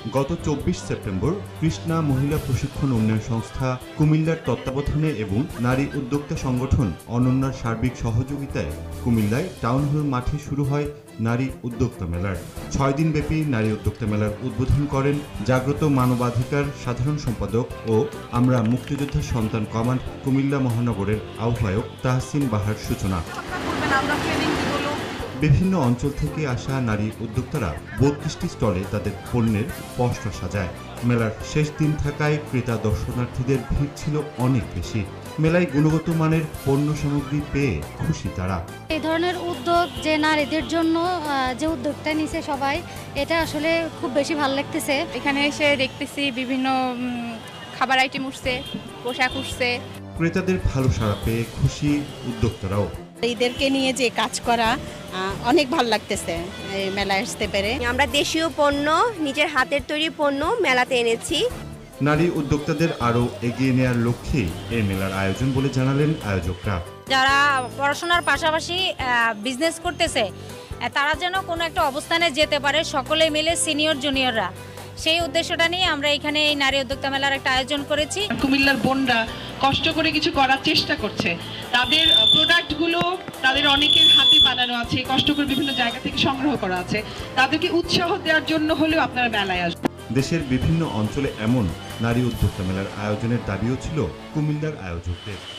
গত ২৪ সেপ্টেম্বর কৃষ্ণা মহিলা প্রশিক্ষণ উন্নয়ন সংস্থা কুমিল্লার তত্ত্বাবধানে এবং নারী উদ্যোক্তা সংগঠন অনন্যার সার্বিক সহযোগিতায় কুমিল্লায় টাউন হল মাঠে শুরু হয় নারী উদ্যোক্তা মেলার ৬ দিনব্যাপী নারী উদ্যোক্তা মেলার উদ্বোধন করেন জাগ্রত মানবাধিকার সাধারণ সম্পাদক ও আমরা মুক্তিযোদ্ধা সন্তান কমান্ড কুমিল্লা মহানগরের আহ্বায়ক তাহসিন বাহার সূচনা। বিভিন্ন অঞ্চল থেকে আসা নারী উদ্যোক্তারা ৩২টি স্টলে তাদের পণ্যের পসরা সাজায়। মেলার শেষ দিন থাকায় ক্রেতা দর্শনার্থীদের ভিড় ছিল অনেক বেশি। মেলায় গুণগত মানের পণ্য সামগ্রী পেয়ে খুশি তারা। এই ধরনের উদ্যোগ যে নারীদের জন্য যে উদ্যোগটা নিছে সবাই, এটা আসলে খুব বেশি ভালো লাগতেছে। এখানে এসে দেখতেছি বিভিন্ন খাবার আইটেম উঠছে, পোশাক উঠছে। ক্রেতাদের ভালো সাড়া পেয়ে খুশি উদ্যোক্তারাও। এদেরকে নিয়ে যে কাজ করা অনেক ভালো লাগতেছে এই মেলায় আসতে পেরে। আমরা দেশীয় পণ্য, নিজের হাতের তৈরি পণ্য মেলাতে এনেছি। নারী উদ্যোক্তাদের আরও এগিয়ে নেওয়ার লক্ষ্যে এই মেলার আয়োজন বলে জানালেন আয়োজকরা। যারা পড়াশোনার পাশাপাশি বিজনেস করতেছে তারা যেন কোনো একটা অবস্থানে যেতে পারে, সকলে মিলে সিনিয়র জুনিয়ররা, সেই উদ্দেশ্যটা নিয়ে আমরা এখানে এই নারী উদ্যোক্তা মেলার একটা আয়োজন করেছি। কুমিল্লার বোনরা কষ্ট করে কিছু করার চেষ্টা করছে, তাদের প্রোডাক্টগুলো তাদের অনেকের হাতে বানানো আছে, কষ্ট করে বিভিন্ন জায়গা থেকে সংগ্রহ করা আছে, তাদেরকে উৎসাহ দেওয়ার জন্য হলেও আপনারা মেলায় আসবেন। দেশের বিভিন্ন অঞ্চলে এমন নারী উদ্যোক্তা মেলার আয়োজনের দাবিও ছিল কুমিল্লার আয়োজকদের।